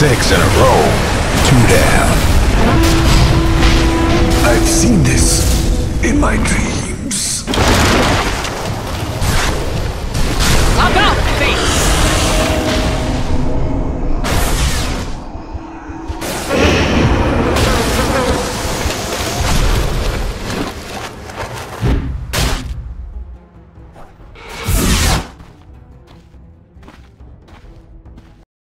6 in a row. 2 down. I've seen this in my dreams. About face!